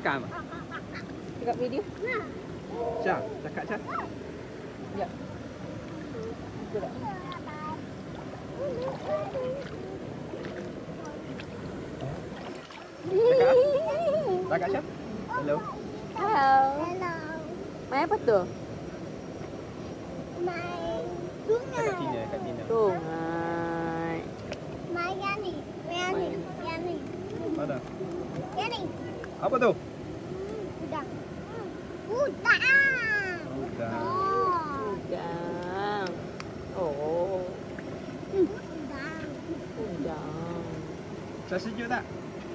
makan? Tengok video. Syah, cakap Syah. Ya. Betul tak? Cakap Syah. Hello. Hello. Main apa tu? Cakap Cina, cakap Cina. Sungai. Mana? Apa tu? Udang. Udang. Udang. Oh. Udang. Syah sejuk tak?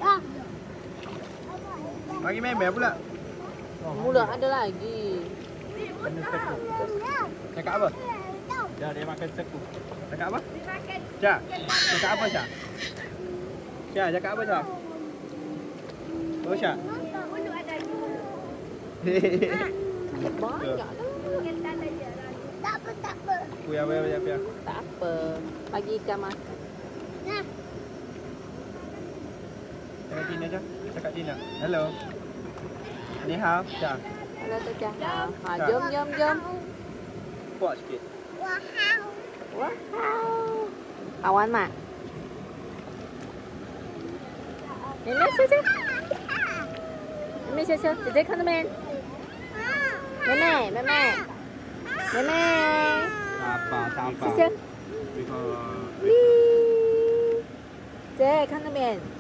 Bagi member pula. Mula ada lagi. Kena seku. Cakap apa? Syah, dia makan seku. Cakap apa? Syah, cakap apa Syah? Syah, cakap apa Syah? Oh Syah. Banyak dah. Tak apa. Puya. Tak apa. Bagi ikan makan. Cakap Cina Syah. Cakap Cina. Hello. Ni hao, Syah. Halo Tecah. Ha, jom. Kuat sikit. Wow. 好玩吗？妹妹笑笑，妹妹笑笑，姐姐看到没？妹妹， Sabar. 笑笑， Tengok. 姐看到没？